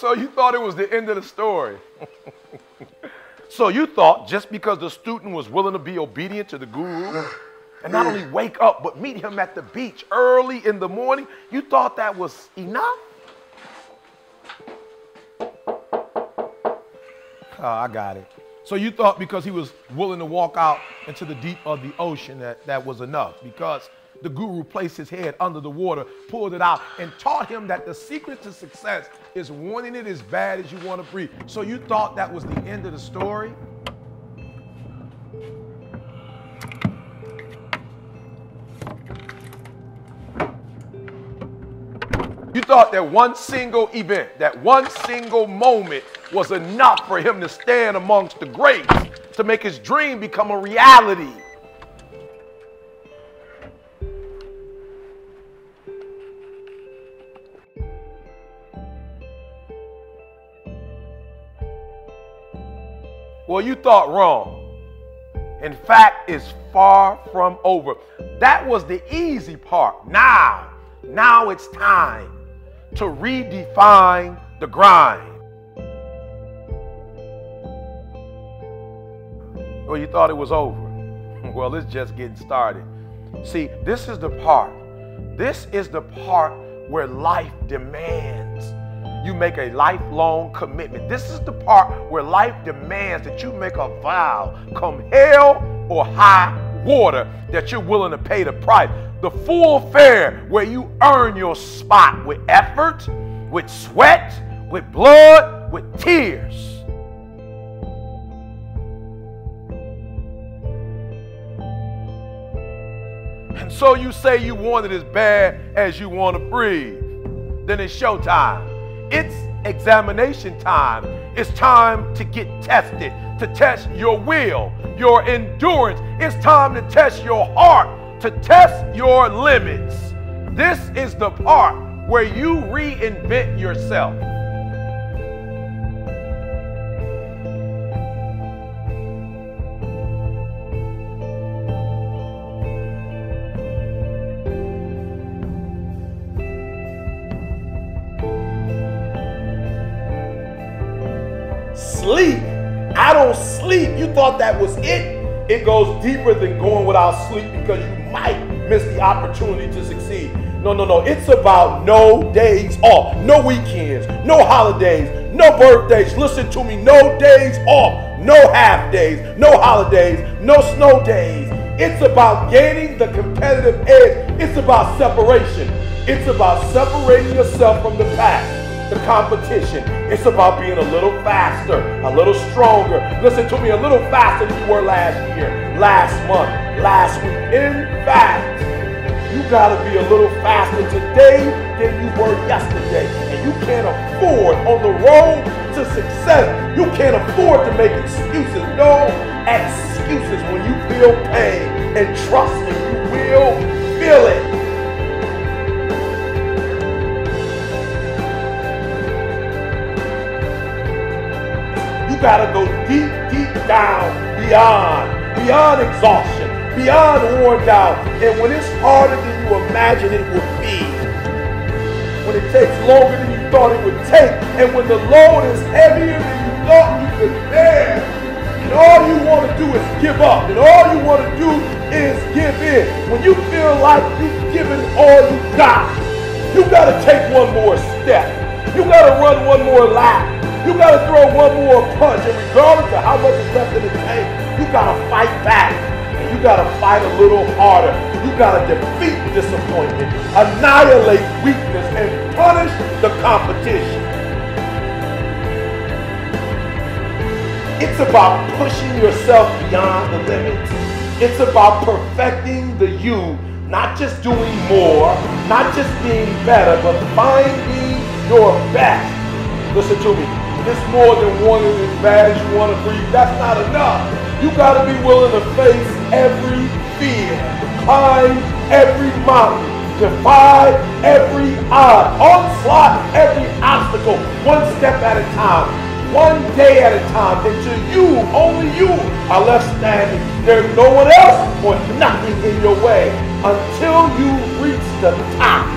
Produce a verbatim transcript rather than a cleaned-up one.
So you thought it was the end of the story. So you thought just because the student was willing to be obedient to the guru and not only wake up but meet him at the beach early in the morning, you thought that was enough? Oh, I got it. So you thought because he was willing to walk out into the deep of the ocean that that was enough, because the guru placed his head under the water, pulled it out, and taught him that the secret to success is wanting it as bad as you want to breathe. So you thought that was the end of the story? You thought that one single event, that one single moment was enough for him to stand amongst the greats, to make his dream become a reality. Well, you thought wrong. In fact, it's far from over. That was the easy part. Now, now it's time to redefine the grind. Well, you thought it was over. Well, it's just getting started. See, this is the part. This is the part where life demands you make a lifelong commitment. This is the part where life demands that you make a vow, come hell or high water, that you're willing to pay the price. The full fare where you earn your spot with effort, with sweat, with blood, with tears. And so you say you want it as bad as you want to breathe. Then it's showtime. It's examination time. It's time to get tested, to test your will, your endurance. It's time to test your heart, to test your limits. This is the part where you reinvent yourself. Sleep. I don't sleep. You thought that was it? It goes deeper than going without sleep, because you might miss the opportunity to succeed. No, no, no. It's about no days off, no weekends, no holidays, no birthdays. Listen to me. No days off, no half days, no holidays, no snow days. It's about gaining the competitive edge. It's about separation. It's about separating yourself from the pack, the competition. It's about being a little faster, a little stronger. Listen to me, a little faster than you were last year, last month, last week. In fact, you gotta be a little faster today than you were yesterday. And you can't afford, on the road to success, you can't afford to make excuses. No excuses when you feel pain. And trust me, you will feel it. You gotta go deep, deep down, beyond, beyond exhaustion, beyond worn down. And when it's harder than you imagine it would be, when it takes longer than you thought it would take, and when the load is heavier than you thought you could bear, and all you want to do is give up, and all you want to do is give in, when you feel like you've given all you got, you gotta take one more step. You gotta run one more lap. You gotta throw one more punch, and regardless of how much is left in the tank, you gotta fight back, and you gotta fight a little harder. You gotta defeat disappointment, annihilate weakness, and punish the competition. It's about pushing yourself beyond the limits. It's about perfecting the you, not just doing more, not just being better, but finding your best. Listen to me. It's more than wanting as bad as you want to breathe. That's not enough. You got to be willing to face every fear, climb every mountain, defy every odd, onslaught every obstacle, one step at a time, one day at a time, until you, only you, are left standing. There's no one else or nothing in your way until you reach the top.